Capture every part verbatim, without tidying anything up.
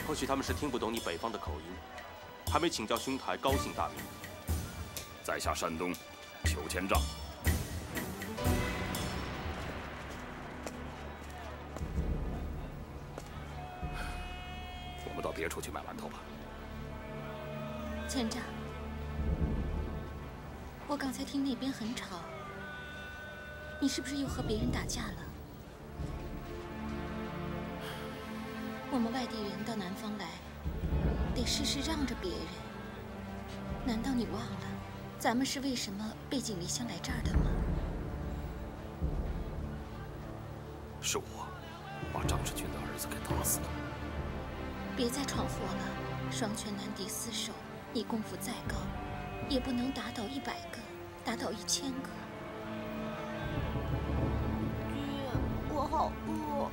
或许他们是听不懂你北方的口音，还没请教兄台高姓大名。 在下山东裘千丈。我们到别处去买馒头吧。 千丈，我刚才听那边很吵，你是不是又和别人打架了？ 我们外地人到南方来，得事事让着别人。难道你忘了，咱们是为什么背井离乡来这儿的吗？ 是我把张世军的儿子给打死的。 别再闯祸了，双拳难敌四手，你功夫再高，也不能打倒一百个，打倒一千个。 爹，我好饿。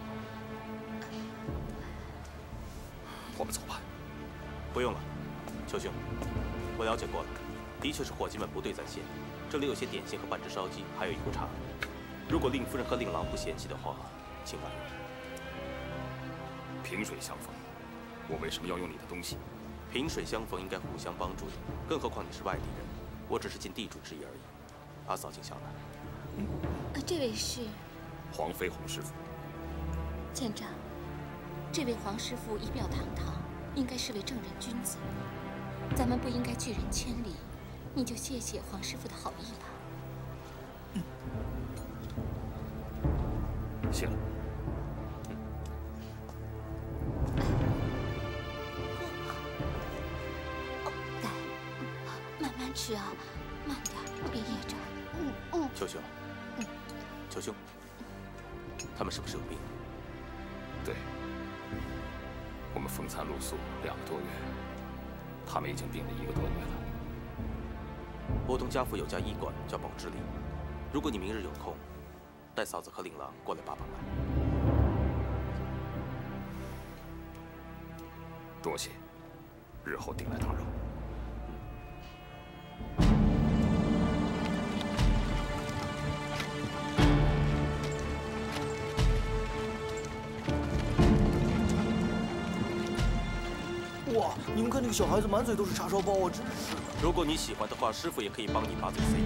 我们走吧。 不用了，裘兄，我了解过了，的确是伙计们不对在先。这里有些点心和半只烧鸡，还有一壶茶。如果令夫人和令郎不嫌弃的话，请慢用。 萍水相逢，我为什么要用你的东西？ 萍水相逢应该互相帮助的，更何况你是外地人，我只是尽地主之谊而已。阿嫂，请下来。 嗯，呃，这位是黄飞鸿师傅。 千丈。 这位黄师傅仪表堂堂，应该是位正人君子，咱们不应该拒人千里，你就谢谢黄师傅的好意吧。 嗯，谢了。 来，慢慢吃啊，慢点，别噎着。嗯嗯。 裘兄，嗯，裘兄，他们是不是有病？ 对。 我们风餐露宿两个多月，他们已经病了一个多月了。 波东家府有家医馆叫宝芝林，如果你明日有空，带嫂子和令郎过来帮帮忙。 多谢，日后定来打扰。 哇！你们看那个小孩子满嘴都是叉烧包啊，真是的。 如果你喜欢的话，师傅也可以帮你把嘴塞。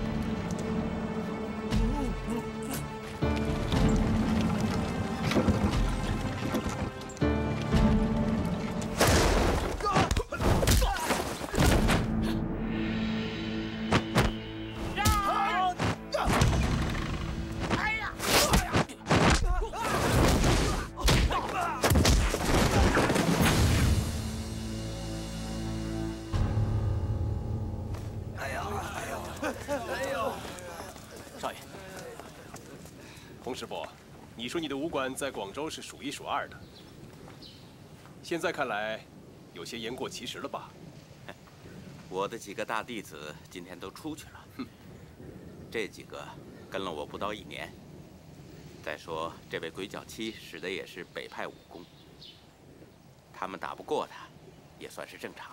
师傅，你说你的武馆在广州是数一数二的，现在看来有些言过其实了吧？ 我的几个大弟子今天都出去了，哼，这几个跟了我不到一年。再说这位鬼脚七使的也是北派武功，他们打不过他，也算是正常。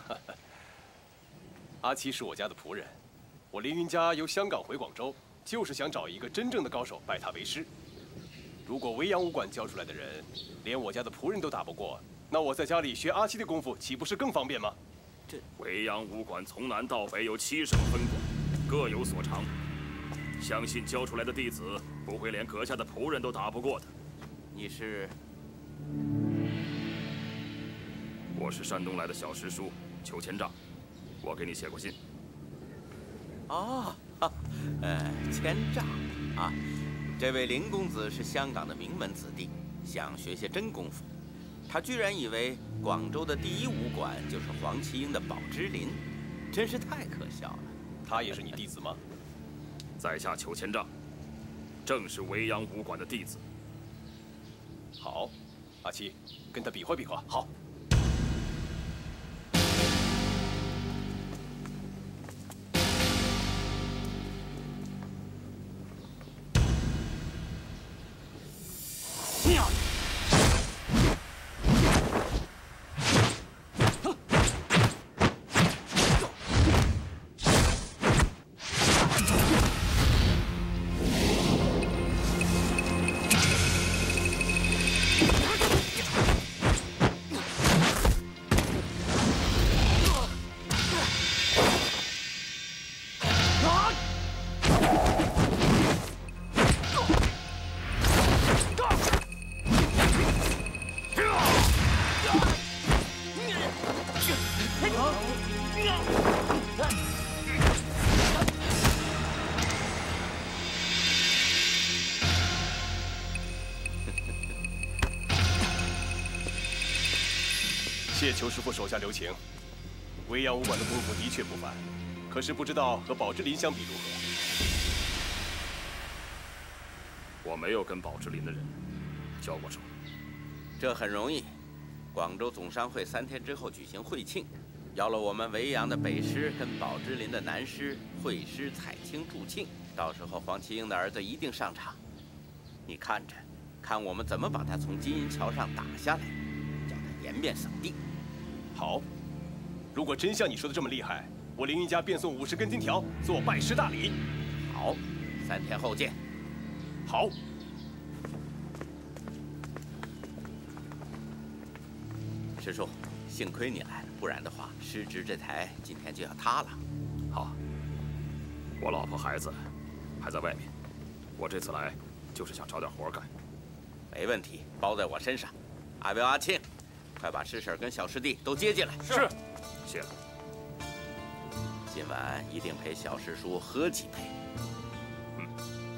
阿七是我家的仆人，我凌云家由香港回广州。 就是想找一个真正的高手拜他为师。如果维扬武馆教出来的人，连我家的仆人都打不过，那我在家里学阿七的功夫，岂不是更方便吗？ 这维扬武馆从南到北有七省分馆，各有所长，相信教出来的弟子不会连阁下的仆人都打不过的。 你是？ 我是山东来的小师叔裘千丈，我给你写过信。 哦。 啊，呃，千丈啊，这位林公子是香港的名门子弟，想学些真功夫。他居然以为广州的第一武馆就是黄麒英的宝芝林，真是太可笑了。 他也是你弟子吗？ 在下裘千丈，正是维扬武馆的弟子。 好，阿七，跟他比划比划。好。 啊！ 谢裘师傅手下留情。维扬武馆的功夫的确不凡，可是不知道和宝芝林相比如何。 我没有跟宝芝林的人交过手。 这很容易，广州总商会三天之后举行会庆，邀了我们维扬的北师跟宝芝林的南师会师采青助庆。到时候黄麒英的儿子一定上场，你看着，看我们怎么把他从金银桥上打下来，叫他颜面扫地。 好，如果真像你说的这么厉害，我凌云家便送五十根金条做拜师大礼。 好，三天后见。 好。 师叔，幸亏你来了，不然的话，师侄这台今天就要塌了。 好，我老婆孩子还在外面，我这次来就是想找点活干。 没问题，包在我身上。阿彪、阿庆，快把师婶跟小师弟都接进来。 是，谢了。 今晚一定陪小师叔喝几杯。 嗯。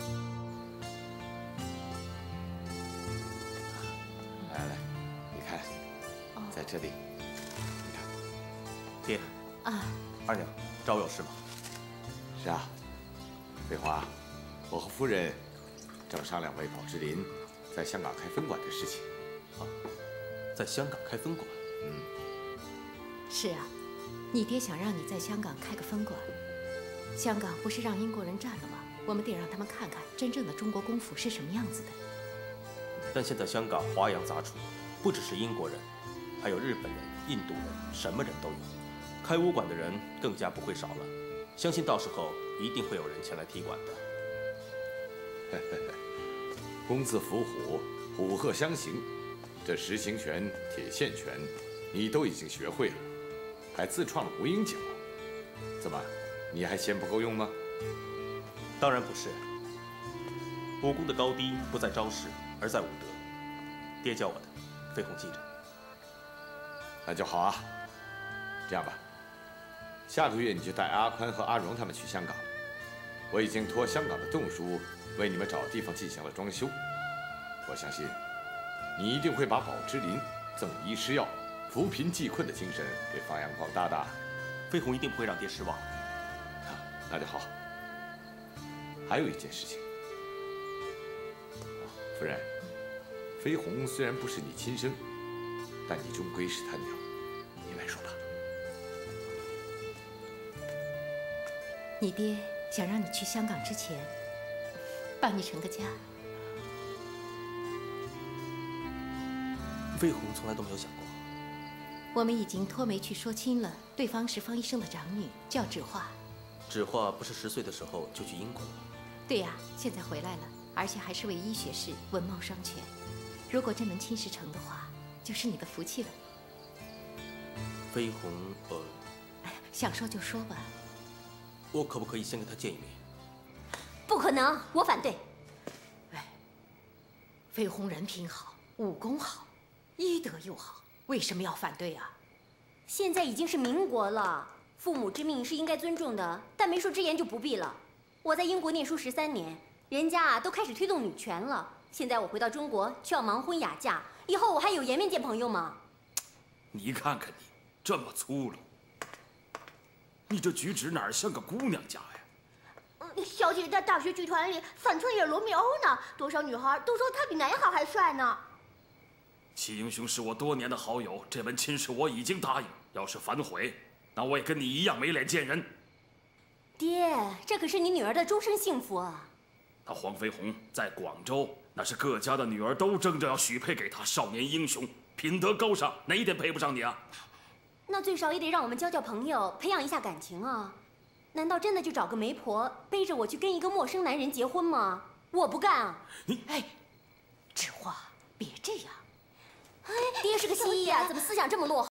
来来，你看，在这里，你看。 爹。 啊。 二娘，找我有事吗？ 是啊，飞华，我和夫人正商量为宝芝林在香港开分馆的事情。 啊，在香港开分馆？ 嗯。 是啊，你爹想让你在香港开个分馆。香港不是让英国人占了吗？我们得让他们看看真正的中国功夫是什么样子的。 但现在香港华洋杂处，不只是英国人，还有日本人、印度人，什么人都有。开武馆的人更加不会少了。相信到时候一定会有人前来踢馆的。 公字伏虎，虎鹤相形，这实形拳、铁线拳，你都已经学会了，还自创了无影脚，怎么，你还嫌不够用吗？ 当然不是。武功的高低不在招式，而在武德。爹教我的，飞鸿记着。 那就好啊。这样吧。下个月你就带阿宽和阿荣他们去香港，我已经托香港的洞叔为你们找地方进行了装修。我相信，你一定会把宝芝林赠医施药、扶贫济困的精神给发扬光大的。 飞鸿一定不会让爹失望。 那就好。还有一件事情，夫人，飞鸿虽然不是你亲生，但你终归是他娘，你来说吧。 你爹想让你去香港之前，帮你成个家。 飞鸿从来都没有想过。 我们已经托媒去说亲了，对方是方医生的长女，叫芷画。 芷画不是十岁的时候就去英国了吗？对呀，现在回来了，而且还是位医学士，文貌双全。如果这门亲事成的话，就是你的福气了。 飞鸿，呃， 想说就说吧。 我可不可以先跟他见一面？ 不可能，我反对。 哎，飞鸿人品好，武功好，医德又好，为什么要反对啊？ 现在已经是民国了，父母之命是应该尊重的，但媒妁之言就不必了。我在英国念书十三年，人家啊都开始推动女权了。现在我回到中国就要盲婚哑嫁，以后我还有颜面见朋友吗？ 你看看你，这么粗鲁，你这举止哪儿像个姑娘家呀？ 嗯，小姐在大学剧团里反串演罗密欧呢，多少女孩都说他比男孩还帅呢。 齐英雄是我多年的好友，这门亲事我已经答应，要是反悔，那我也跟你一样没脸见人。 爹，这可是你女儿的终身幸福啊！ 他黄飞鸿在广州，那是各家的女儿都争着要许配给他，少年英雄，品德高尚，哪一点配不上你啊？ 那最少也得让我们交交朋友，培养一下感情啊！难道真的就找个媒婆背着我去跟一个陌生男人结婚吗？我不干啊！ 你哎，芷画，别这样。 哎，爹是个西医啊，怎么思想这么落后？